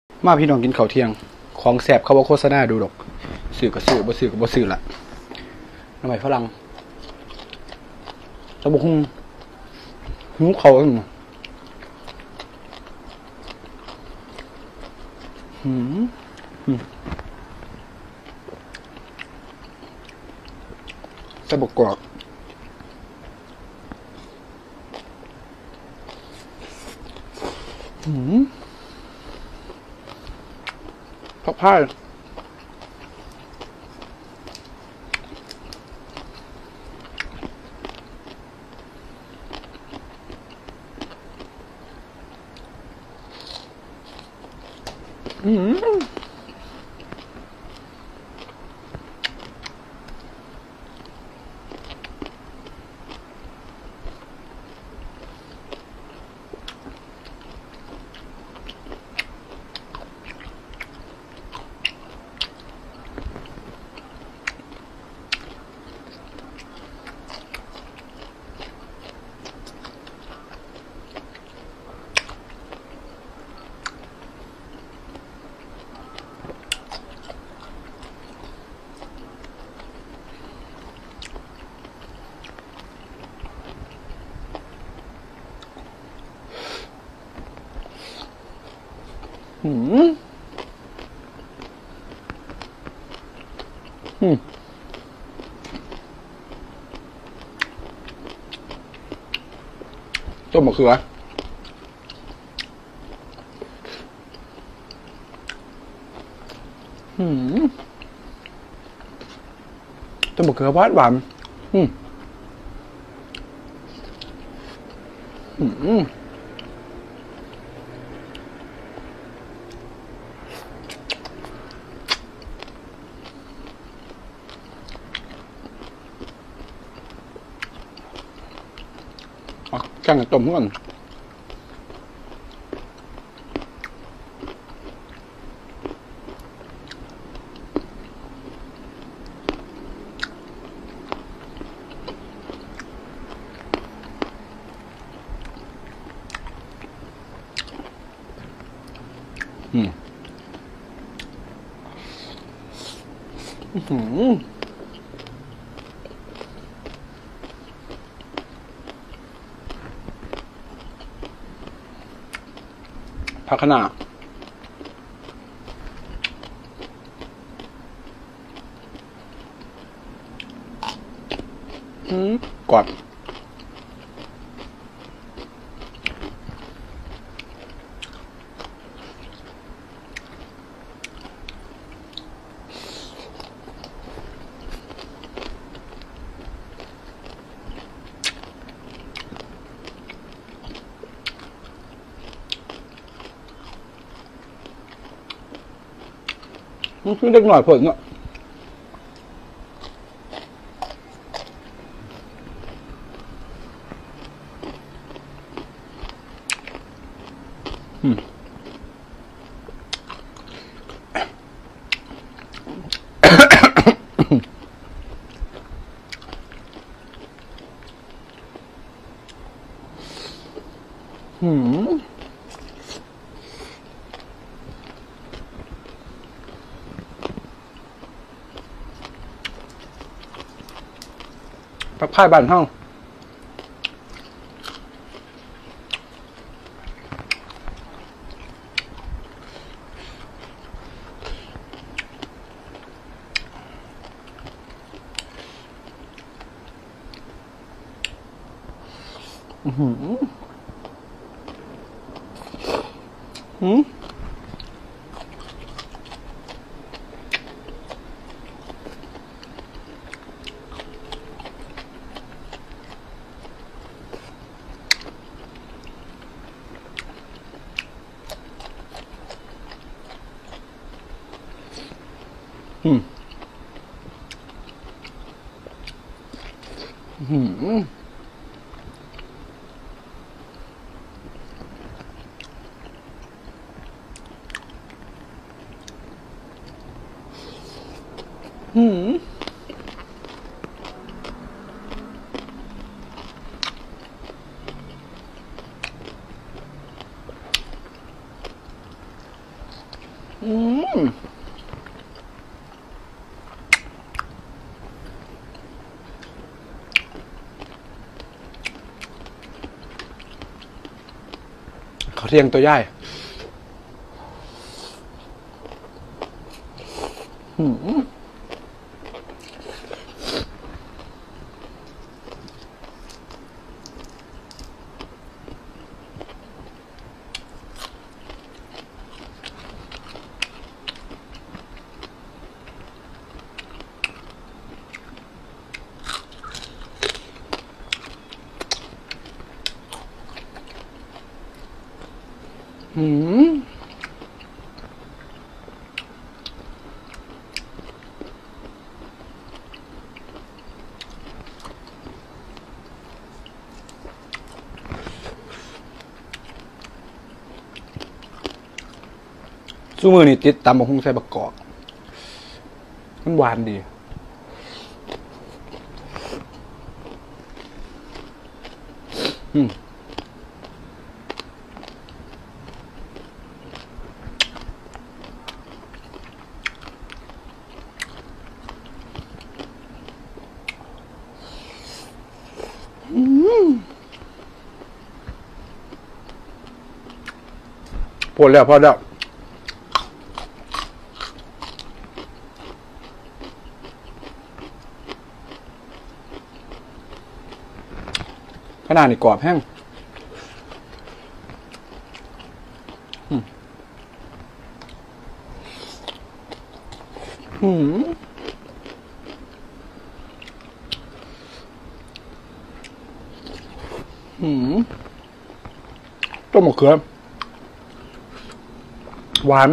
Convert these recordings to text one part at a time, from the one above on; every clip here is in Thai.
มาพี่น้องกินข้าวเที่ยงของแสบเขาว่าโฆษณาดูดอกสื่อกับสื่อบ่สื่อกับบ่สื่อละทำไมฝรั่งตะบุกหูเขาตะบุกกรอบผักพายต้มมะเขือต้มมะเขือหวานหวานแกงต้มก่อนผักคะน้ากรอบเล็กหน่อยผลเนาะผักพายบ้านเฮาอืมเขาเรียงตัวใหญ่สู้มือนี่ติดตำบักหุ่งใส่บักกอกมันหวานดีพอแล้วพอแล้วขนาดนี้กรอบแห้งต้มมะเขือหวาน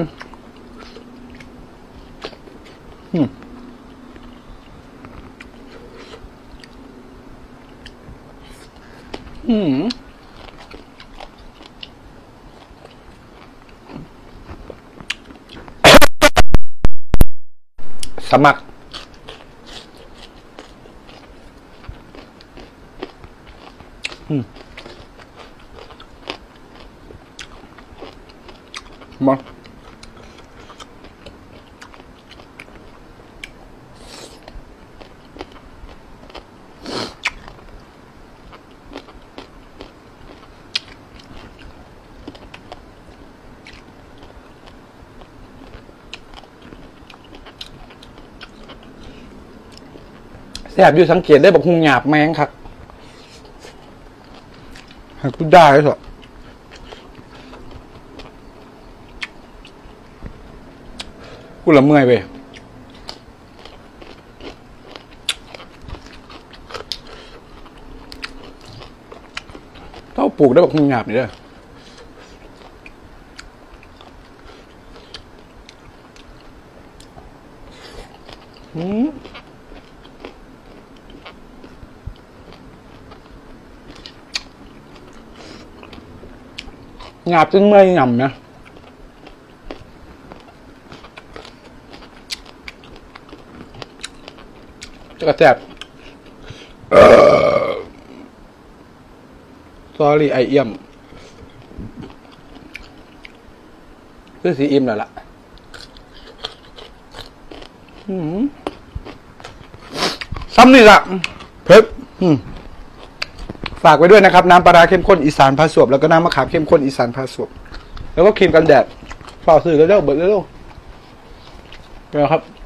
สมัครมาแซ่บอยู่สังเกตได้บอกหุงหยาบแมงครับหักพูดได้เลยสิกูละเมื่อยไปต้องปลูกได้บอกหุงหยาบนี่เด้อหยาบจนเมื่อยหย่ำนะจะกระแจบsorry ไอเอี่ยมคือสีอิ่มแล้วล่ะซ้ำนี่ล่ะเพ็บฝากไว้ด้วยนะครับน้ำปลาร้าเข้มข้นอีสานพาสวบแล้วก็น้ำมะขามเข้มข้นอีสานพาสวบแล้วก็ครีมกันแดดฝากซื้อแล้วเบิดแล้วนะครับ